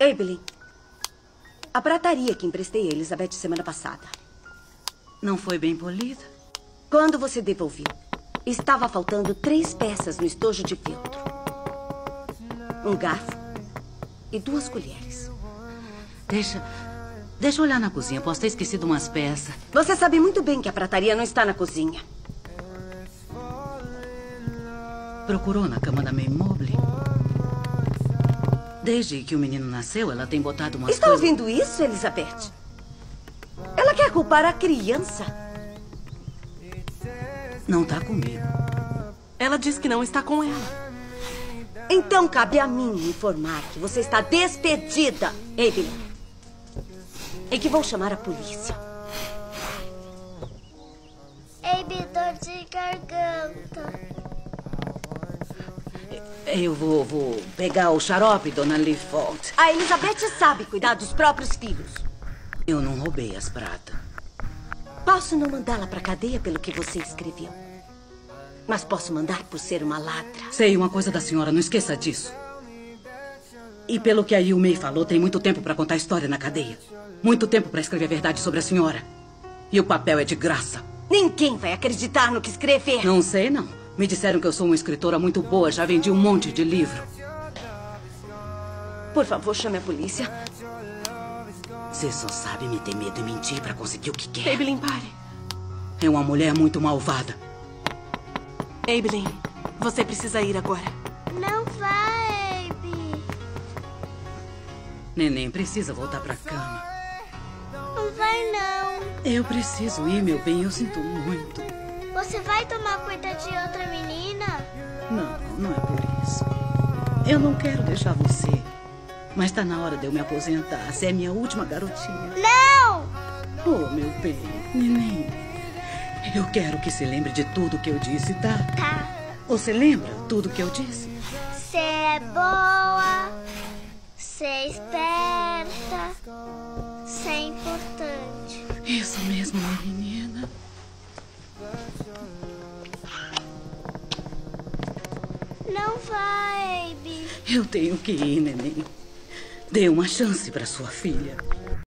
Evelyn, a prataria que emprestei a Elizabeth semana passada. Não foi bem polida? Quando você devolveu, estava faltando 3 peças no estojo de feltro. Um garfo e 2 colheres. Deixa eu olhar na cozinha. Posso ter esquecido umas peças. Você sabe muito bem que a prataria não está na cozinha. Procurou na cama da May Mobley? Desde que o menino nasceu, ela tem botado umas Está coisas... ouvindo isso, Elizabeth? Ela quer culpar a criança. Não está comigo. Ela diz que não está com ela. Então cabe a mim informar que você está despedida, Evelyn. E que vou chamar a polícia. Abby, dor de garganta. Eu vou pegar o xarope, dona Leafold. A Elizabeth sabe cuidar dos próprios filhos. Eu não roubei as pratas. Posso não mandá-la para cadeia pelo que você escreveu. Mas posso mandar por ser uma ladra. Sei uma coisa da senhora, não esqueça disso. E pelo que a Yul May falou, tem muito tempo para contar história na cadeia. Muito tempo para escrever a verdade sobre a senhora. E o papel é de graça. Ninguém vai acreditar no que escrever. Não sei, não. Me disseram que eu sou uma escritora muito boa. Já vendi um monte de livro. Por favor, chame a polícia. Você só sabe me ter medo e mentir para conseguir o que quer. Evelyn, pare. É uma mulher muito malvada. Evelyn, você precisa ir agora. Não vai, Abby. Neném precisa voltar para cama. Não vai, não. Eu preciso ir, meu bem. Eu sinto muito. Você vai tomar conta de outra menina? Não é por isso. Eu não quero deixar você. Mas tá na hora de eu me aposentar. Você é minha última garotinha. Não! Oh, meu bem, neném. Eu quero que você lembre de tudo que eu disse, tá? Tá. Você lembra tudo que eu disse? Você é boa. Você é esperta. Você é importante. Isso mesmo, minha menina. Não vai, Abby. Eu tenho que ir, neném. Dê uma chance para sua filha.